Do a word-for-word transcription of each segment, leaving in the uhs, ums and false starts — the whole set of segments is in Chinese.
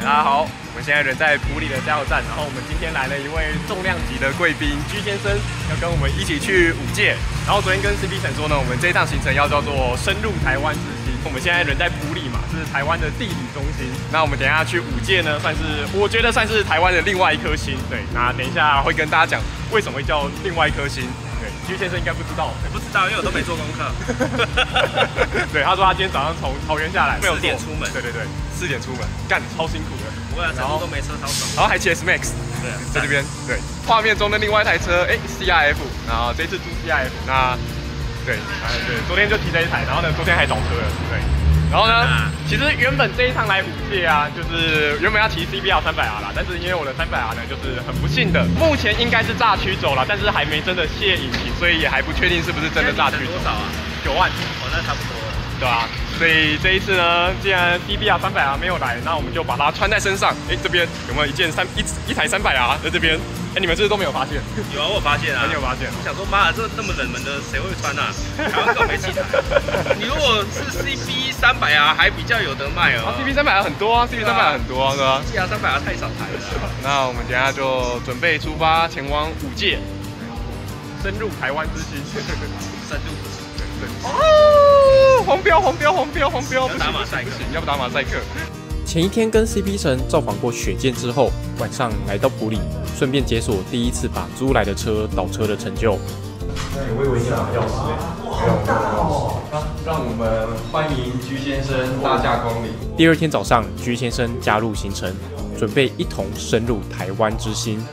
大家好，我们现在人在埔里的加油站，然后我们今天来了一位重量级的贵宾居先生，要跟我们一起去武界。然后昨天跟 C P 陈说呢，我们这一趟行程要叫做深入台湾之星。我们现在人在埔里嘛，是台湾的地理中心。那我们等一下去武界呢，算是我觉得算是台湾的另外一颗星。对，那等一下会跟大家讲为什么会叫另外一颗星。对，居先生应该不知道， 我不知道，因为我都没做功课。 对，他说他今天早上从桃园下来， 四点出门。 对对对，四点出门，干超辛苦的。 不会啊，然后都没车超爽。 然后还骑 S Max， 对， 在这边。对，画面中的另外一台车，哎 ，C R F， 然后这次租 C R F， 那对，啊对，昨天就骑这一台，然后呢，昨天还找车了，对。然后呢，其实原本这一趟来武界啊，就是原本要骑 C B R 三百 R 啦，但是因为我的三百 R 呢，就是很不幸的，目前应该是炸区走了，但是还没真的卸引擎，所以也还不确定是不是真的炸区走。 多少啊？ 九万。 哦，那差不多了。 对啊，所以这一次呢，既然 C B R 三百 R 没有来，那我们就把它穿在身上。哎，这边有没有一件三一一台三百 R 在这边？哎，你们是不是都没有发现？ 有啊，我有发现啊。 你有发现？ 我想说，妈，这那么冷门的，谁会穿啊？台湾根本没器材。你如果是 C B 三百 R 还比较有得卖哦。 啊 ，C B 三百 R 很多啊 ，C B 三百 R 很多啊，对吧 ？C B R 三百 R 太少台了。 那我们等一下就准备出发前往武界，深入台湾之心。 深入。 哦，黄标黄标黄标黄标， 不打马赛克， 要不打马赛克。 前一天跟 C P 神造访过雪见之后，晚上来到埔里，顺便解锁第一次把租来的车倒车的成就。 我以为你拿钥匙哎，没有，没有。让我们欢迎居先生大驾光临。 第二天早上，居先生加入行程，准备一同深入台湾之心。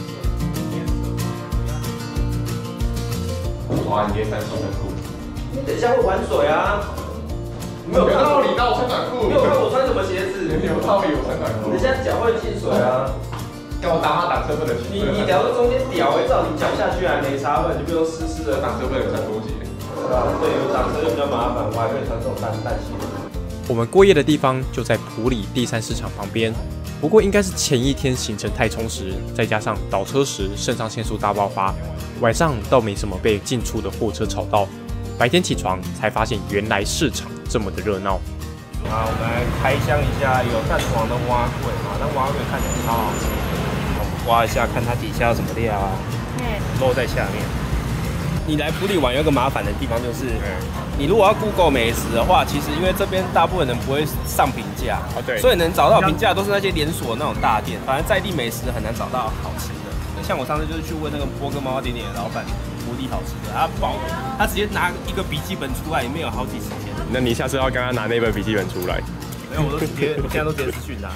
哇，你连三星很酷。 你等一下会玩水啊！ 没有道理，那我穿短裤。 没有看我穿什么鞋子？ 有道理，我穿短裤。 等一下脚会进水啊！ 跟我打码挡车不能去。 你你聊到中间屌哎，照你脚下去还没差分，你就不用湿湿的。 挡车不能穿多节。 对啊，对，有挡车就比较麻烦，我还可以穿这种单单鞋。 我们过夜的地方就在埔里第三市场旁边，不过应该是前一天行程太充实，再加上倒车时肾上腺素大爆发，晚上倒没什么被进出的货车吵到。白天起床才发现，原来市场这么的热闹。 啊，我们来开箱一下有蛋黄的蛙桂嘛，那蛙桂看起来超好吃。我们挖一下，看它底下有什么料啊？露在下面。你来埔里玩有一个麻烦的地方就是，你如果要 Google 美食的话，其实因为这边大部分人不会上评价， 哦对， 所以能找到评价都是那些连锁那种大店，反正在地美食很难找到好吃的。像我上次就是去问那个波哥妈妈点点的老板。埔里好吃的，他爆，他直接拿一个笔记本出来，里面有好几十篇。 那你下次要跟他拿那本笔记本出来。 没有，我都直接，我现在都直接私讯他。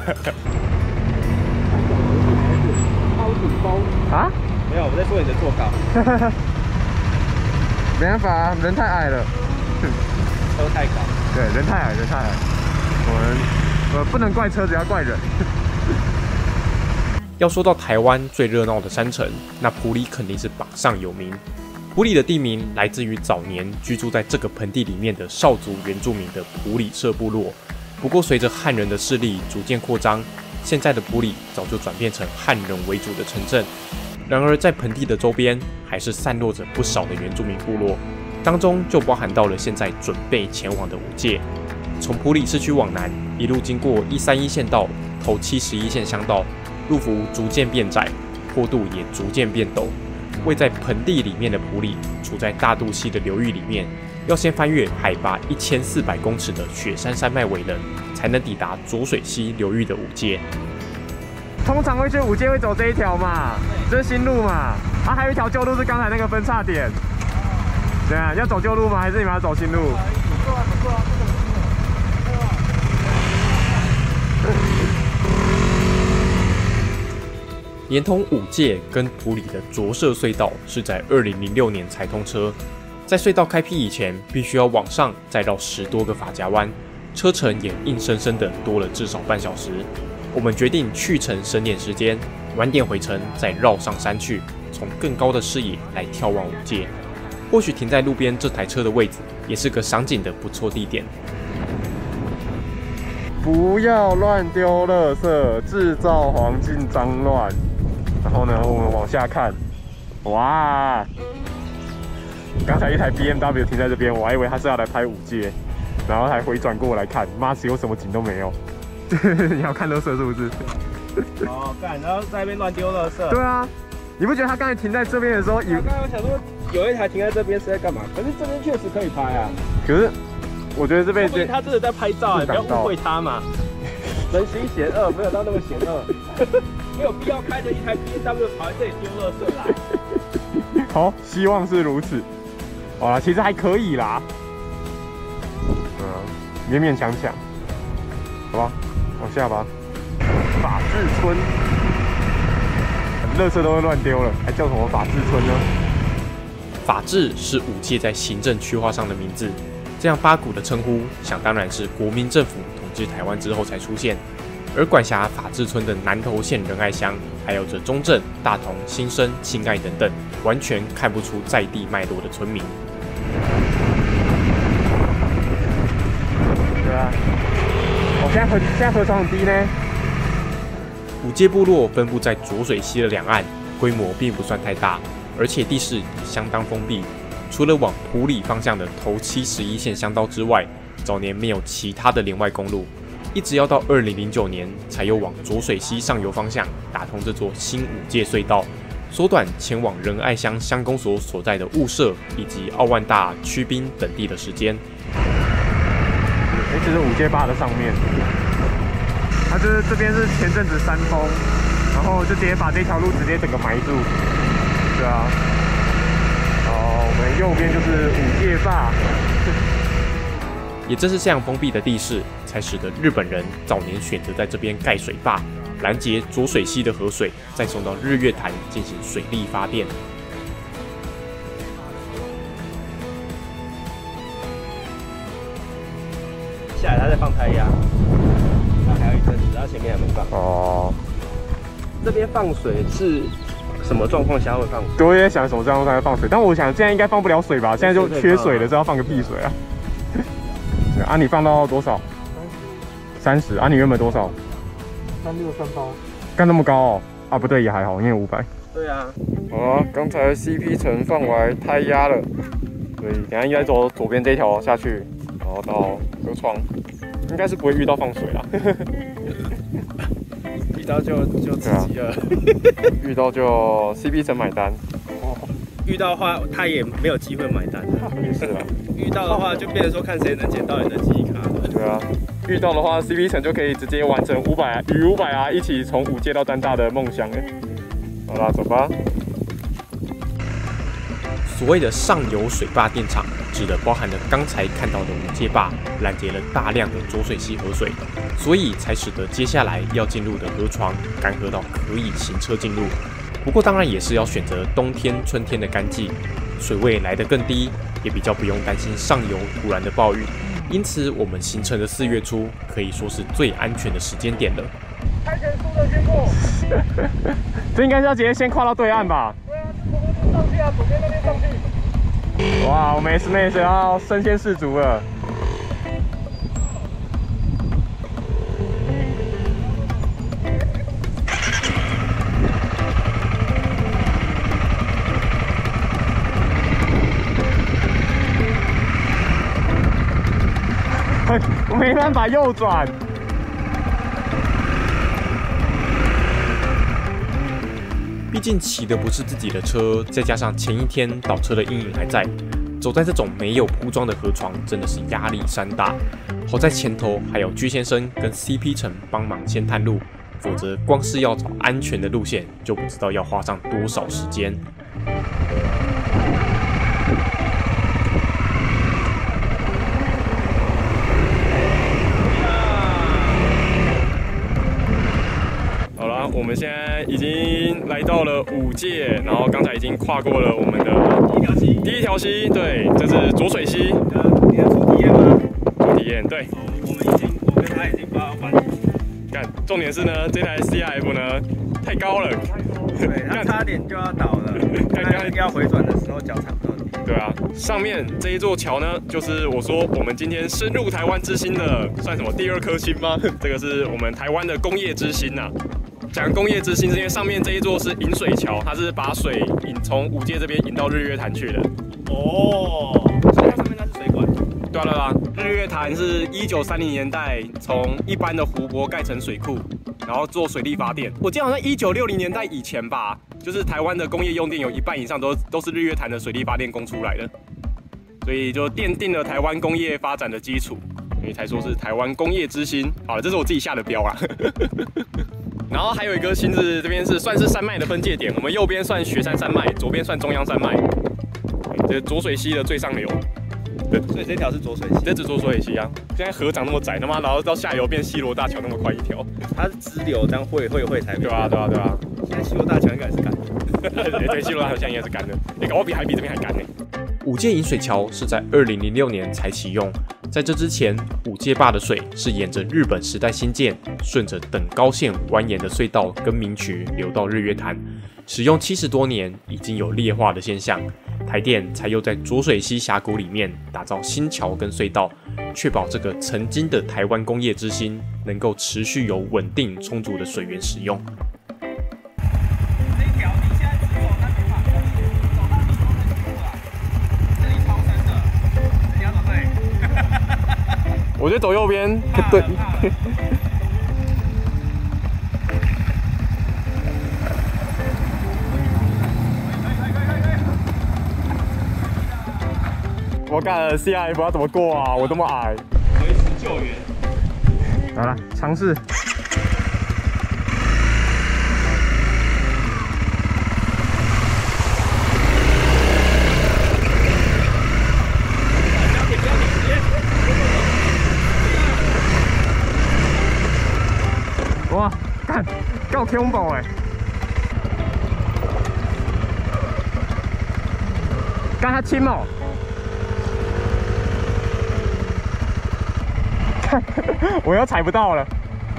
包子包啊？没有，我在做你的做稿。 没办法，人太矮了。 车太高。 对，人太矮，人太矮。我们呃不能怪车子，要怪人。 要说到台湾最热闹的山城，那埔里肯定是榜上有名。埔里的地名来自于早年居住在这个盆地里面的少族原住民的埔里社部落。不过随着汉人的势力逐渐扩张，现在的埔里早就转变成汉人为主的城镇。然而在盆地的周边，还是散落着不少的原住民部落，当中就包含到了现在准备前往的武界。从埔里市区往南，一路经过一三一县道、头七十一线乡道。路幅逐渐变窄，坡度也逐渐变陡。位在盆地里面的埔里，处在大肚溪的流域里面，要先翻越海拔一千四百公尺的雪山山脉尾人，才能抵达浊水溪流域的武界。 通常会去武界会走这一条嘛，这是新路嘛。啊，还有一条旧路是刚才那个分岔点。怎样？要走旧路吗？还是你们要走新路？不错啊，不错啊，这个不错。 连通武界跟埔里的浊社隧道是在二零零六年才通车，在隧道开辟以前，必须要往上再绕十多个法夹弯，车程也硬生生的多了至少半小时。我们决定去程省点时间，晚点回程再绕上山去，从更高的视野来眺望武界。或许停在路边这台车的位置，也是个赏景的不错地点。 不要乱丢垃圾，制造环境脏乱。然后呢，我们往下看，哇！刚才一台 B M W 停在这边，我还以为他是要来拍武界，然后还回转过来看，妈，只有什么景都没有。 你要看垃圾是不是？ 哦，干，然后在那边乱丢垃圾。 对啊，你不觉得他刚才停在这边的时候，有？ 刚刚我想说有一台停在这边是在干嘛？可是这边确实可以拍啊。 可是我觉得这边他真的在拍照哎，不要误会他嘛。人心险恶，没有到那么险恶，没有必要开着一台 B M W 跑在这里丢垃圾啦。 好，希望是如此。好啦，其实还可以啦。嗯，勉勉强强，好吧，往下吧。法治村，垃圾都会乱丢了，还叫什么法治村呢？法治是武界在行政区划上的名字，这样八股的称呼，想当然是国民政府统治台湾之后才出现。而管辖法治村的南投县仁爱乡，还有着中正、大同、新生、亲爱等等，完全看不出在地脉络的村民。对啊，我、哦、现在河现在河床很低呢。武界部落分布在浊水溪的两岸，规模并不算太大，而且地势也相当封闭。除了往埔里方向的头七十一线乡道之外，早年没有其他的连外公路，一直要到二零零九年才有往浊水溪上游方向打通这座新武界隧道，缩短前往仁爱乡乡公所所在的雾社以及奥万大、曲滨等地的时间。哎，这是武界坝的上面，它就是这边是前阵子山崩，然后就直接把这条路直接整个埋住。对啊，哦，我们右边就是武界坝。也正是这样封闭的地势，才使得日本人早年选择在这边盖水坝，拦截浊水溪的河水，再送到日月潭进行水力发电。 下来他在放胎压，那还有一阵子，他前面还没放。哦。这边放水是什么状况下会放水？ 我也想什么状况下会放水，但我想现在应该放不了水吧？现在就缺水了，这要放个屁水啊！啊，你放到多少？三十。啊，你原本多少？ 三六三八。 干那么高哦？啊，不对，也还好，因为五百。 对啊。 好啊，刚才 C P 层放完胎压了，所以等一下应该走左边这条下去，然后到河床，应该是不会遇到放水啦。 遇到就就刺激了。 遇到就 C P 层买单。 哦。遇到的话，他也没有机会买单。 也是啊。 遇到的话，就变成说看谁能捡到你的记忆卡。 对啊，遇到的话 ，C P 层就可以直接完成五百与五百啊一起从武界到丹大的梦想哎。好啦，走吧。所谓的上游水坝电厂，指的包含了刚才看到的武界坝，拦截了大量的浊水溪河水，所以才使得接下来要进入的河床干涸到可以行车进入。不过当然也是要选择冬天、春天的干季，水位来得更低，也比较不用担心上游突然的暴雨。因此，我们行程的四月初可以说是最安全的时间点了。 开前速的先过。 这应该是要直接先跨到对岸吧？ 对啊，左边上去啊，左边那边上去。 哇，我们 S M S 要身先士卒了。我没办法右转。毕竟骑的不是自己的车，再加上前一天倒车的阴影还在，走在这种没有铺装的河床，真的是压力山大。好在前头还有居先生跟 C P 层帮忙先探路，否则光是要找安全的路线，就不知道要花上多少时间。我们现在已经来到了武界，然后刚才已经跨过了我们的第一条溪。 第一条溪，对，这是浊水溪。 你要出体验吗？ 出体验，对。 我们已经，我跟他已经发完。 看，重点是呢，这台 C R F 呢太高了， 对，它差点就要倒了。刚刚要回转的时候脚踩不到地。 对啊，上面这一座桥呢，就是我说我们今天深入台湾之星的，算什么第二颗星吗？这个是我们台湾的工业之星呐、啊。讲工业之星是因为上面这一座是引水桥，它是把水引从武界这边引到日月潭去的。 哦，所以它上面那是水管。 对啊对啊，日月潭是一九三零年代从一般的湖泊盖成水库，然后做水力发电。我记得好像一九六零年代以前吧，就是台湾的工业用电有一半以上都都是日月潭的水力发电供出来的，所以就奠定了台湾工业发展的基础，所以才说是台湾工业之星。好了，这是我自己下的标啦。然后还有一个新子这边是算是山脉的分界点，我们右边算雪山山脉，左边算中央山脉，这是浊水溪的最上流。对， 所以这条是浊水溪， 这只浊水溪啊。现在河长那么窄，他妈然后到下游变西罗大桥那么快一条， 它是支流这样汇汇汇才对啊对啊对啊。 现在西罗大桥应该是干的， 对，西罗大桥现在应该是干的，那搞不好比海比这边还干呢。 五界引水桥是在二零零六年才启用，在这之前，五界坝的水是沿着日本时代新建，顺着等高线蜿蜒的隧道跟明渠流到日月潭，使用七十多年，已经有劣化的现象。台电才又在浊水溪峡谷里面打造新桥跟隧道，确保这个曾经的台湾工业之星能够持续有稳定充足的水源使用。 这一条你现在只走那边嘛，走到你说那个啊，这里超深的，你要走这里。 我觉得走右边，对。我干 C R F 要怎么过啊？我这么矮。 维持救援。 好了，尝试。哇，干，够恐怖哎！干它轻哦。我又踩不到了。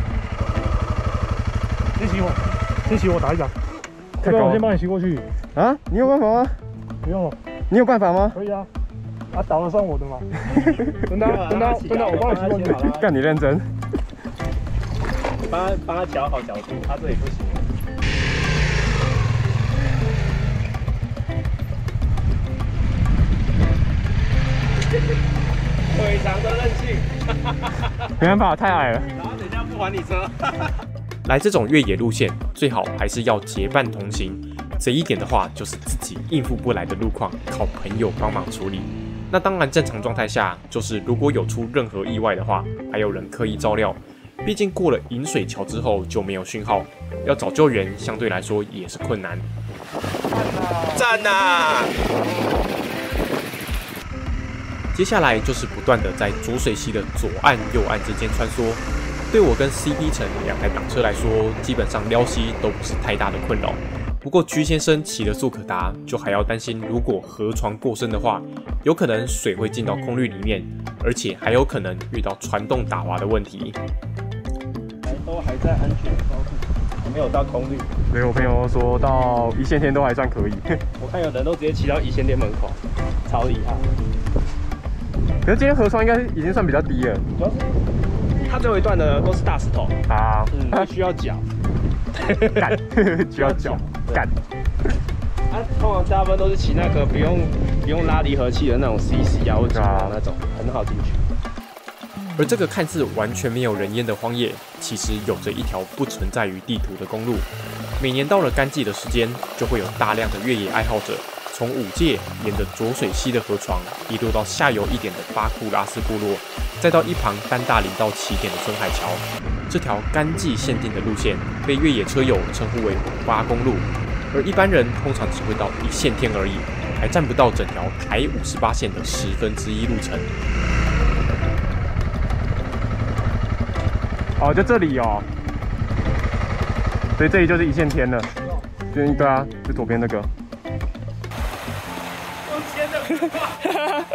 先骑我，先骑我打一脚。 太高了， 我先帮你骑过去。 啊？你有办法吗？ 不用了。 你有办法吗？ 可以啊。啊，倒了算我的嘛。等他，等他，等他，我帮你骑过去。 干，你认真。 帮他帮他调好角度，他这里不行。非常的任性， 没办法，太矮了。 然后等一下不还你车。 来这种越野路线，最好还是要结伴同行。贼一点的话，就是自己应付不来的路况，靠朋友帮忙处理。那当然，正常状态下，就是如果有出任何意外的话，还有人刻意照料。毕竟过了引水桥之后就没有讯号，要找救援相对来说也是困难。 赞呐！ 接下来就是不断的在浊水溪的左岸、右岸之间穿梭。对我跟 C P 城两台挡车来说，基本上撩溪都不是太大的困扰。不过居先生骑了速可达，就还要担心，如果河床过深的话，有可能水会进到空滤里面，而且还有可能遇到传动打滑的问题。 都还在安全高度，还没有到空滤。 所以我朋友说到一线天都还算可以。 我看有人都直接骑到一线天门口，超厉害。 可是今天河床应该已经算比较低了。 主要是它最后一段的都是大石头啊， 嗯，需要脚， 干，需要脚，干。 啊，通常大部分都是骑那个不用不用拉离合器的那种 C C 啊，或者那种很好进去。 而这个看似完全没有人烟的荒野，其实有着一条不存在于地图的公路。每年到了干季的时间，就会有大量的越野爱好者从五界沿着浊水溪的河床，一路到下游一点的巴库拉斯部落，再到一旁丹大林道起点的春海桥。这条干季限定的路线，被越野车友称呼为五八公路，而一般人通常只会到一线天而已，还占不到整条台五十八线的十分之一路程。 哦，就这里哦，所以这里就是一线天了。就对啊，就左边那个。 用牵的。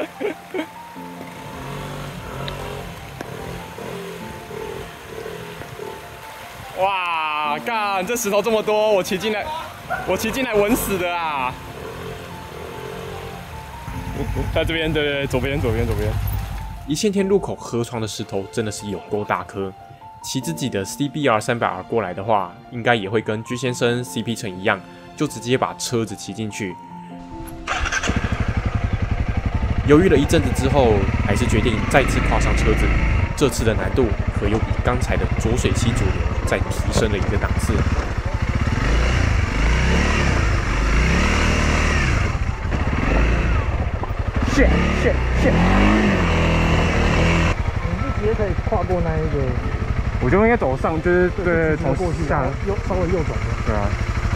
哇，干，这石头这么多，我骑进来，我骑进来稳死的啊！在这边，对对对，左边，左边，左边。 一线天路口河床的石头真的是有够大颗。骑自己的 C B R 三百 R 过来的话，应该也会跟居先生 C P 城一样，就直接把车子骑进去。 犹豫了一阵子之后，还是决定再次跨上车子。这次的难度可又比刚才的浊水溪主流再提升了一个档次。 线线线！你是直接可以跨过那一个？ 我就应该走上，就是对，从过去下右稍微右转的。 对啊。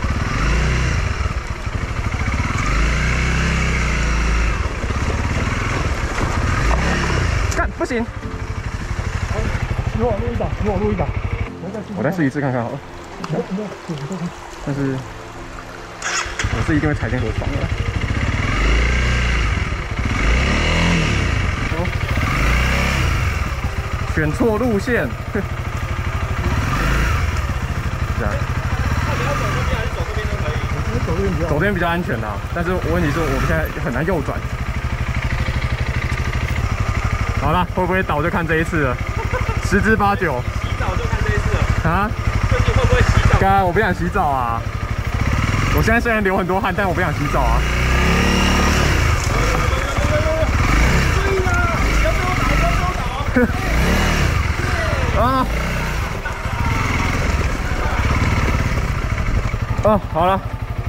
干不行！ 骑我路一档，骑我路一档。 我再试一次看看好了。但是我是一定会踩进河床的。哦，选错路线。这样。 那你要走这边还是走这边都可以？ 我走这边比较走这边比较安全啦，但是问题是我们现在很难右转。好了，会不会倒就看这一次了，十之八九。 洗澡就看这一次了。 啊？ 最近会不会洗澡？ 刚刚我不想洗澡啊！我现在虽然流很多汗，但我不想洗澡啊。 注意啊！不要被我打，不要被我打哦！ 啊！哦，好了，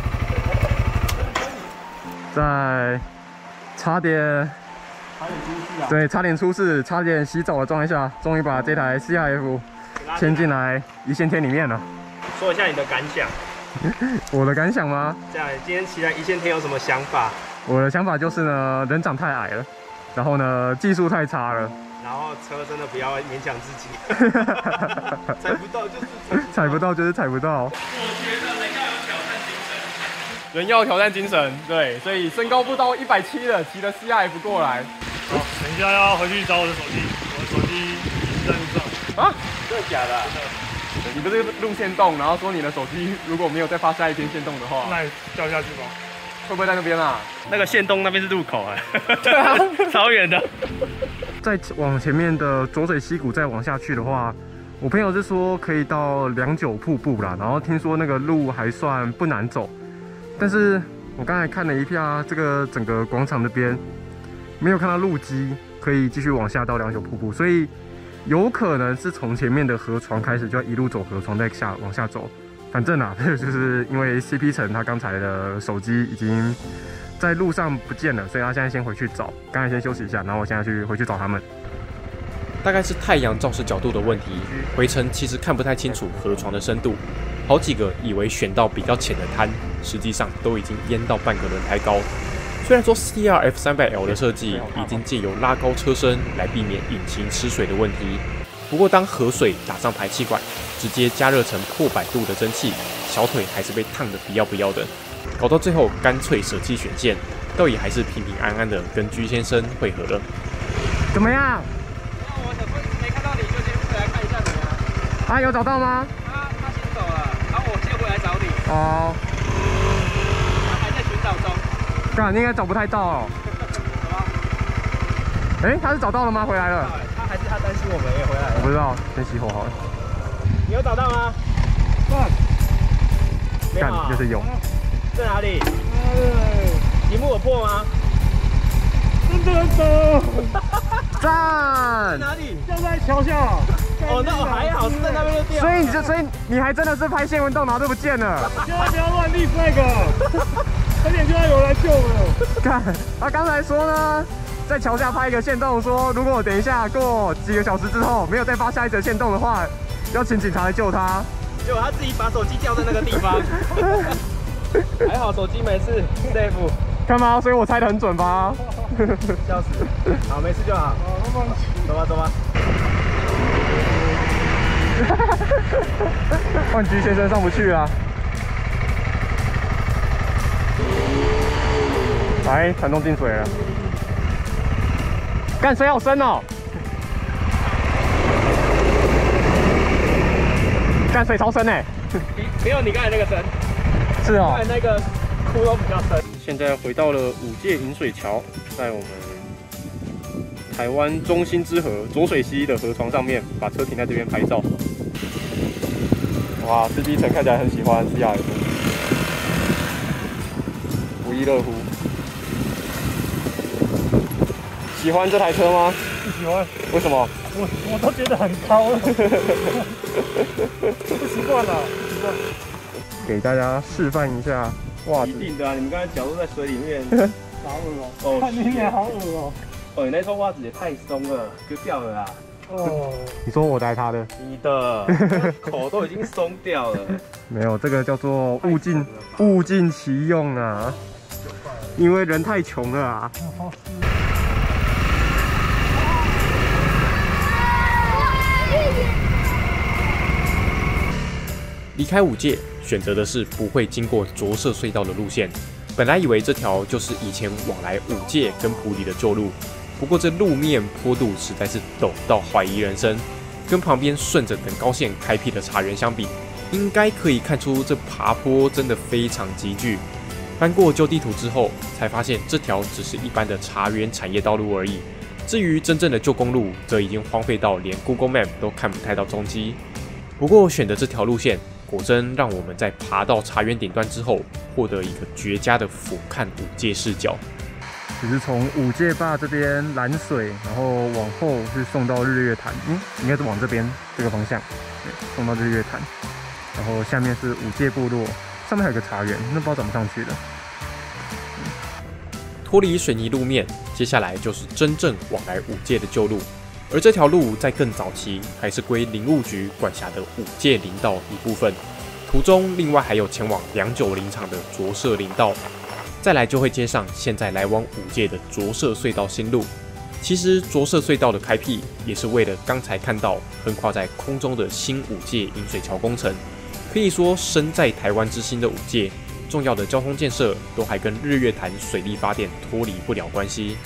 在差点，对，差点出事，差点洗澡的状态下，终于把这台 C R F 牵进来一线天里面了。 说一下你的感想。 我的感想吗？ 这样，今天骑来一线天有什么想法？ 我的想法就是呢，人长太矮了，然后呢，技术太差了， 然后车真的不要勉强自己，踩不到就是踩不到就是踩不到。 我觉得人要有挑战精神。 人要有挑战精神，对，所以身高不到一百七的，骑着 C R F 过来。 好，等一下要回去找我的手机，我的手机在路上。 啊？ 真的假的？ 你不是路线动，然后说你的手机如果没有再发下一篇线动的话， 那你掉下去吧。 会不会在那边啊？ 那个线洞那边是路口哎、 欸，对啊， 超远的。 再往前面的浊水溪谷再往下去的话，我朋友是说可以到良久瀑布啦，然后听说那个路还算不难走，但是我刚才看了一下这个整个广场那边，没有看到路基可以继续往下到良久瀑布，所以有可能是从前面的河床开始就要一路走河床再下往下走。反正啊，就是因为 C P 城他刚才的手机已经在路上不见了，所以他现在先回去找。刚才先休息一下，然后我现在去回去找他们。大概是太阳照射角度的问题，回程其实看不太清楚河床的深度，好几个以为选到比较浅的滩，实际上都已经淹到半个轮胎高。虽然说 C R F 三百 L 的设计已经借由拉高车身来避免引擎吃水的问题，不过当河水打上排气管，直接加热成破百度的蒸汽，小腿还是被烫得不要不要的，搞到最后干脆舍弃选线，倒也还是平平安安的跟居先生会合了。怎么样？ 那我想说没看到你，就先回来看一下你啊。 啊，有找到吗？ 他他先走了，然后我先回来找你。 哦。 他还在寻找中。 干，应该找不太到哦。哎、欸，他是找到了吗？回来了。 他还是他担心我们也回来了。 我不知道，先熄火好了。 你有找到吗？ 干，就是有。 在哪里？荧幕有破吗？ 真的很陡。 赞！ 哪里？ 掉在桥下。 哦，那我还好，是在那边就掉。 所以你就，所以你还真的是拍线文动，然后就不见了。 千万不要乱立 flag， 差点就要有人救了。 干，他刚才说呢，在桥下拍一个线动，说如果我等一下过几个小时之后没有再发下一则线动的话，要请警察来救他。 结果他自己把手机掉在那个地方。还好手机没事 ，safe。 看吗？所以我猜得很准吧？ 笑死！好，没事就好。走吧，走吧。 万居先生上不去啊！来，传动进水了。干，水好深哦！干，水超深哎！ 没有你刚才那个深。 是哦。 刚才那个窟窿比较深。 现在回到了五界引水桥，在我们台湾中心之河浊水溪的河床上面，把车停在这边拍照。哇，司机层看起来很喜欢 C R F， 不亦乐乎。 喜欢这台车吗？ 不喜欢， 为什么？ 我我都觉得很高了，不习惯了，不习惯。 给大家示范一下袜子。 一定的啊！你们刚才脚都在水里面， 好恶哦！看你脸好恶哦！ 哦，你那双袜子也太松了，就掉了啦。 哦， 你说我带他的？ 你的口都已经松掉了。 没有，这个叫做物尽物尽其用啊，因为人太穷了啊。 离开武界，选择的是不会经过着色隧道的路线。本来以为这条就是以前往来武界跟埔里的旧路，不过这路面坡度实在是陡到怀疑人生，跟旁边顺着等高线开辟的茶园相比，应该可以看出这爬坡真的非常急剧。翻过旧地图之后，才发现这条只是一般的茶园产业道路而已。至于真正的旧公路，则已经荒废到连 Google Map 都看不太到踪迹。不过选择这条路线，果真让我们在爬到茶园顶端之后，获得一个绝佳的俯瞰武界视角。 只是从武界坝这边拦水，然后往后是送到日月潭，嗯，应该是往这边这个方向，对，送到日月潭。然后下面是武界部落，上面还有个茶园，那不知道怎么上去的。 脱离水泥路面，接下来就是真正往来武界的旧路。而这条路在更早期还是归林务局管辖的武界林道一部分，途中另外还有前往良久林场的着色林道，再来就会接上现在来往武界的着色隧道新路。其实着色隧道的开辟也是为了刚才看到横跨在空中的新武界引水桥工程，可以说身在台湾之心的武界，重要的交通建设都还跟日月潭水力发电脱离不了关系。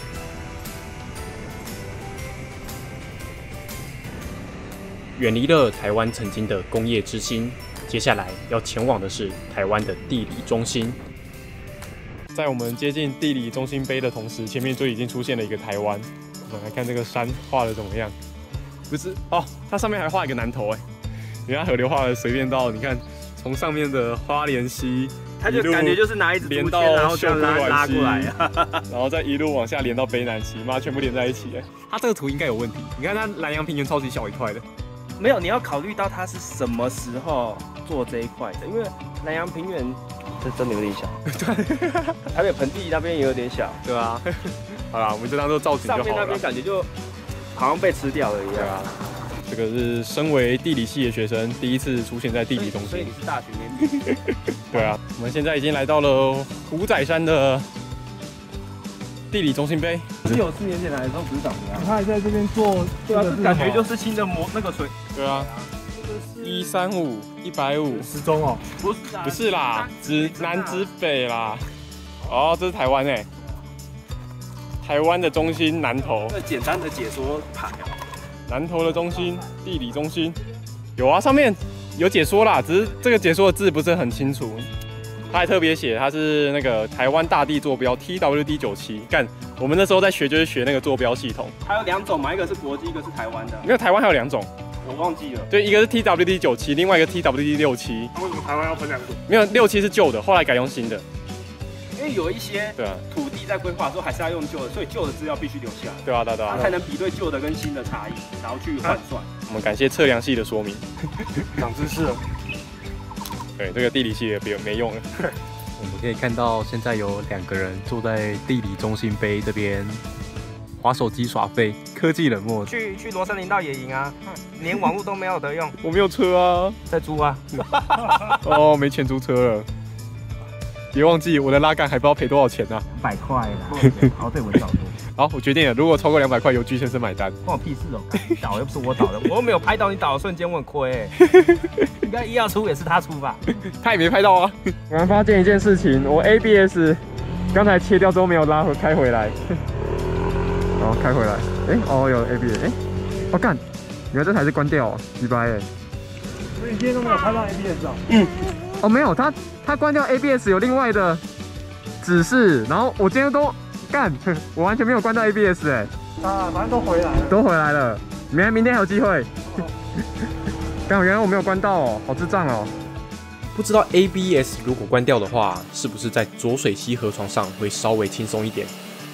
远离了台湾曾经的工业之心，接下来要前往的是台湾的地理中心。在我们接近地理中心碑的同时，前面就已经出现了一个台湾。我们来看这个山画的怎么样？不是哦，它上面还画一个南投哎，人家河流画的随便到，你看从上面的花莲溪， 它就感觉就是拿一支连竹签，然到后这样秀姑拉拉峦溪过来啊。 然后再一路往下连到卑南溪，妈全部连在一起哎。它这个图应该有问题，你看它南洋平原超级小一块的。 没有，你要考虑到它是什么时候做这一块的，因为南洋平原这真的有点小，台北盆地那边也有点小，对吧？ 好啦，我们就当做造景就好了。 上面那边感觉就好像被吃掉了一样。 对啊，这个是身为地理系的学生第一次出现在地理中心。 所以你是大学年纪。 对啊，我们现在已经来到了虎仔山的地理中心碑。 只有四年前来的时候不是长这样。 他还在这边做， 对啊，感觉就是新的模那个水。 对啊，一三五一百五时钟哦， 不是啊， 不是啦，指南指北啦。哦，这是台湾哎，台湾的中心南投。 这简单的解说牌哦。 南投的中心地理中心有啊，上面有解说啦，只是这个解说的字不是很清楚。他还特别写，它是那个台湾大地坐标 T W D 九七。干，我们那时候在学就是学那个坐标系统。 还有两种嘛，一个是国际，一个是台湾的。 没有，台湾还有两种， 我忘记了。 对，一个是 T W D 九七，另外一个 T W D 六七。 为什么台湾要分两组？ 没有，六七是旧的，后来改用新的。 因为有一些对啊， 土地在规划的时候还是要用旧的，所以旧的资料必须留下来。 对啊，对啊，对啊它才能比对旧的跟新的差异，然后去换算。 我们感谢测量系的说明。 长知识了。 对，这个地理系也别没用了。 我们可以看到，现在有两个人坐在地理中心碑这边滑手机耍废，科技冷漠。 去去罗森林道野营啊，连网络都没有得用， 我没有车啊， 在租啊。 哦，没钱租车了。别忘记我的拉杆还不知道赔多少钱呢、啊。 两百块啦，好对我找多。 好，我决定了，如果超过两百块，由居先生买单。 关我屁事哦！倒又不是我倒的，我又没有拍到你倒的瞬间，我很亏哎。应该一要出也是他出吧？ 他也没拍到啊。 我们发现一件事情，我 A B S 刚才切掉之后没有拉回开回来，然后开回来，哎、欸，哦有 A B S， 哎、欸，我、哦、干，原来这台是关掉哦，几百哎。 所以你今天都没有拍到 A B S 啊？ 嗯，哦没有，他他关掉 A B S 有另外的指示，然后我今天都。干，我完全没有关到 A B S 哎、 欸，啊，反正都回来了， 都回来了，明天明天还有机会。干，原来我没有关到哦，好智障哦。 不知道 A B S 如果关掉的话，是不是在浊水溪河床上会稍微轻松一点？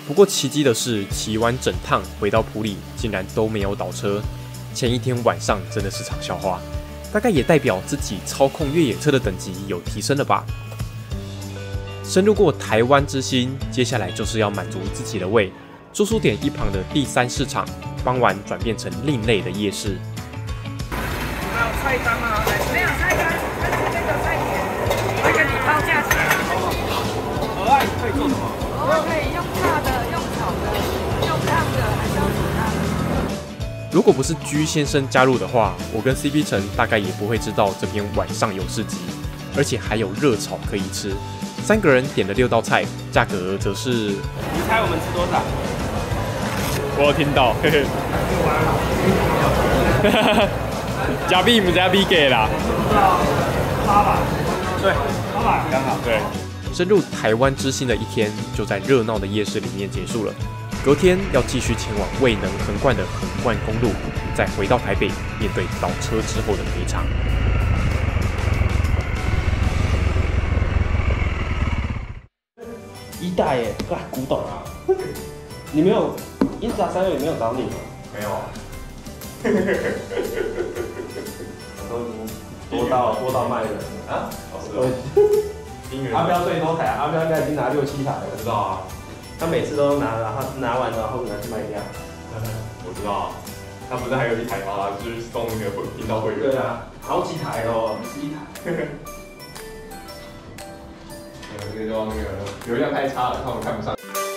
不过奇迹的是，骑完整趟回到埔里，竟然都没有倒车。前一天晚上真的是场笑话，大概也代表自己操控越野车的等级有提升了吧。深入过台湾之心，接下来就是要满足自己的胃。住宿点一旁的第三市场，傍晚转变成另类的夜市。 还有菜单吗？没有菜单，但是那个菜点会跟你报价钱。鹅啊，你可以做什么？鹅可以用炸的、用炒的、用烫的，还是用煮汤的？ 如果不是居先生加入的话，我跟 C P 陈大概也不会知道这边晚上有市集，而且还有热炒可以吃。三个人点了六道菜，价格则是…… 你猜我们吃多少？ 我有听到，嘿嘿。加币不加币给啦？ 八百， 对， 八百刚好。 对。 深入台湾之心的一天，就在热闹的夜市里面结束了。隔天要继续前往未能横贯的横贯公路，再回到台北，面对倒车之后的赔偿。 一代耶，哇，古董啊！你没有英达三六也没有找你吗？ 没有啊。 都已经多到多到卖人了啊！ 哦，是阿彪最多台，阿彪应该已经拿六七台了。 我知道啊， 他每次都拿，然后拿完然后拿去卖掉。 我知道啊，他不是还有一台吗？就是送那个频道会员。 对啊，好几台哦，不是一台。 这个就那个流量太差了，他们看不上。